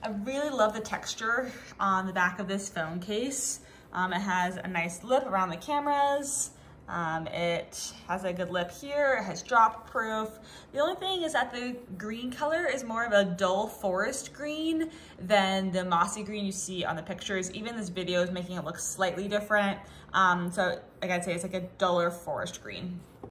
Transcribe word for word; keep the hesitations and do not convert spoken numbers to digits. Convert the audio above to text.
I really love the texture on the back of this phone case. Um, it has a nice lip around the cameras. Um, it has a good lip here. It has drop proof. The only thing is that the green color is more of a dull forest green than the mossy green you see on the pictures. Even this video is making it look slightly different. Um, so like I'd say it's like a duller forest green.